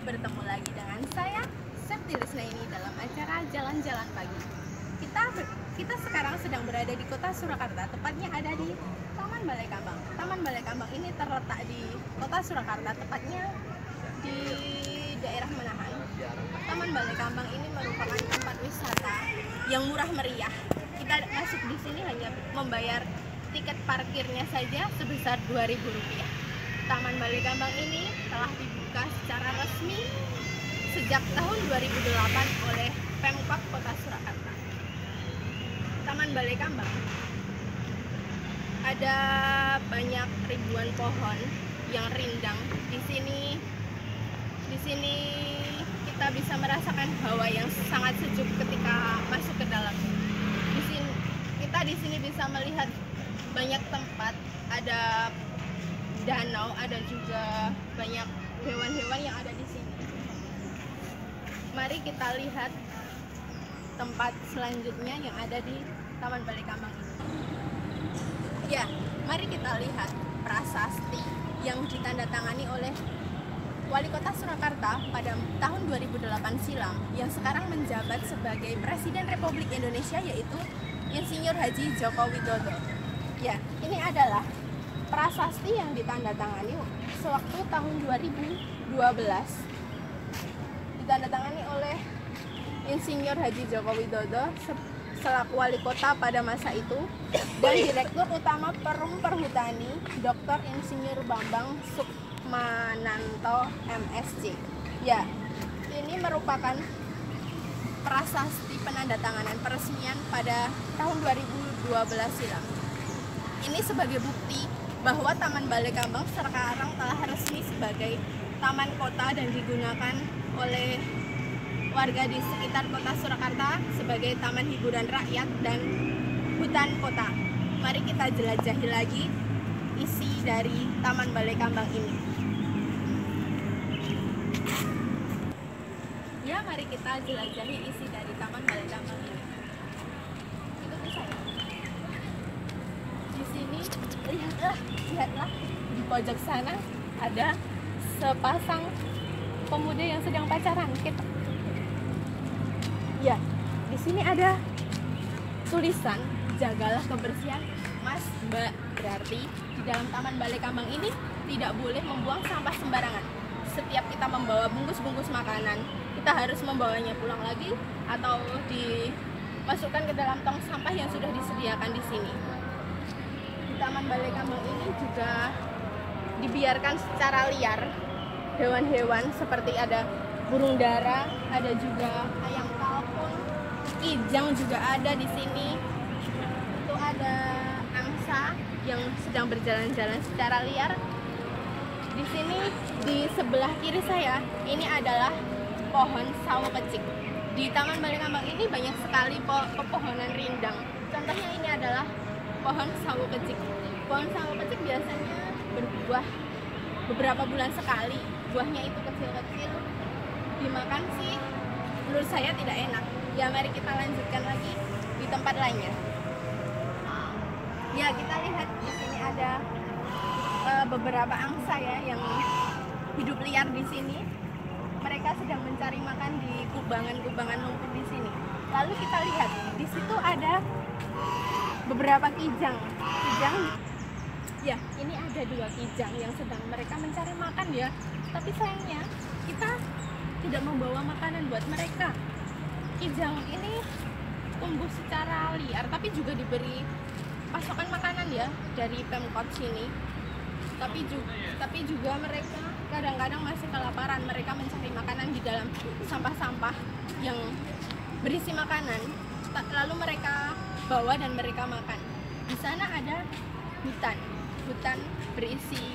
bertemu lagi dengan saya, Septi Risnaini, dalam acara Jalan-Jalan Pagi. Kita sekarang sedang berada di kota Surakarta, tepatnya ada di Taman Balai Kambang. Taman Balai Kambang ini terletak di kota Surakarta, tepatnya di daerah Manahan. Taman Balai Kambang ini merupakan tempat wisata yang murah meriah. Kita masuk di sini hanya membayar tiket parkirnya saja sebesar Rp2.000. Taman Balai Kambang ini telah dibuka secara resmi sejak tahun 2008 oleh Pemkab Kota Surakarta. Taman Balai Kambang ada banyak ribuan pohon yang rindang. Di sini kita bisa merasakan hawa yang sangat sejuk ketika masuk ke dalam. Kita di sini bisa melihat banyak tempat, ada danau, ada juga banyak hewan-hewan yang ada di sini. Mari kita lihat tempat selanjutnya yang ada di Taman Balai Kambang ini. Ya, mari kita lihat prasasti yang ditandatangani oleh Wali Kota Surakarta pada tahun 2008 silam, yang sekarang menjabat sebagai Presiden Republik Indonesia, yaitu Insinyur Haji Joko Widodo. Ya, ini adalah prasasti yang ditandatangani sewaktu tahun 2012, ditandatangani oleh Insinyur Haji Joko Widodo selaku wali kota pada masa itu, dan Direktur Utama Perum Perhutani Dr. Insinyur Bambang Sukmananto MSc. Ya, ini merupakan prasasti penandatanganan peresmian pada tahun 2012 silam. Ini sebagai bukti bahwa Taman Balai Kambang sekarang telah resmi sebagai taman kota dan digunakan oleh warga di sekitar kota Surakarta sebagai taman hiburan rakyat dan hutan kota. Mari kita jelajahi lagi isi dari Taman Balai Kambang ini. Ya, mari kita jelajahi isi dari Taman Balai Kambang ini. Ikuti saya. Di sini lihatlah di pojok sana ada sepasang pemuda yang sedang pacaran. Ya, di sini ada tulisan jagalah kebersihan Mas Mbak. Berarti di dalam Taman Balai Kambang ini tidak boleh membuang sampah sembarangan. Setiap kita membawa bungkus-bungkus makanan, kita harus membawanya pulang lagi atau dimasukkan ke dalam tong sampah yang sudah disediakan di sini. Di Taman Balai Kambang ini juga dibiarkan secara liar hewan-hewan seperti ada burung dara, ada juga ayam kalkun, kijang juga ada di sini. Itu ada angsa yang sedang berjalan-jalan secara liar. Di sini di sebelah kiri saya ini adalah pohon sawo kecik. Di Taman Balai Kambang ini banyak sekali pepohonan rindang. Contohnya ini adalah pohon sawo kecik. Pohon sawo kecik biasanya berbuah beberapa bulan sekali. Buahnya itu kecil-kecil. Dimakan sih menurut saya tidak enak. Ya, mari kita lanjutkan lagi di tempat lainnya. Ya, kita lihat di sini ada beberapa angsa ya yang hidup liar di sini. Mereka sedang mencari makan di kubangan-kubangan lumpur di sini. Lalu kita lihat di situ ada beberapa kijang. Ya, ini ada 2 kijang yang sedang mereka mencari makan ya. Tapi sayangnya kita tidak membawa makanan buat mereka. Kijang ini tumbuh secara liar, tapi juga diberi pasokan makanan ya dari Pemkot sini. Tapi juga mereka kadang-kadang masih kelaparan. Mereka mencari makanan di dalam sampah-sampah yang berisi makanan. Lalu mereka bawa dan mereka makan. Di sana ada hutan berisi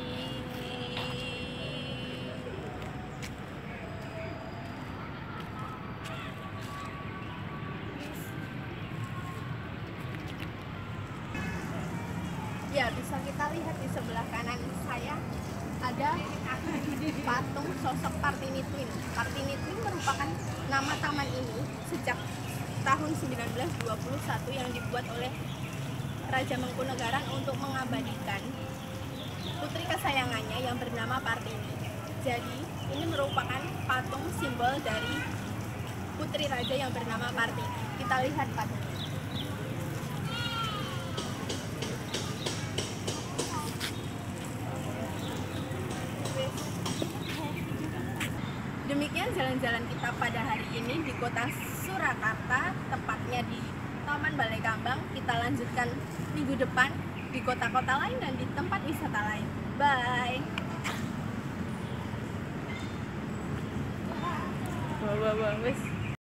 ya, bisa kita lihat di sebelah kanan saya ada patung sosok Kartini Twin. Kartini Twin merupakan nama taman ini sejak tahun 1921 yang dibuat oleh Raja Mangkunegaran untuk mengabadikan putri kesayangannya yang bernama Partini. Jadi, ini merupakan patung simbol dari putri raja yang bernama Kartini. Kita lihat patungnya. Demikian jalan-jalan kita pada hari ini di kota Surakarta, tepatnya di Taman Balai Kambang. Kita lanjutkan minggu depan di kota-kota lain dan di tempat wisata lain. Bye. Wah, wis.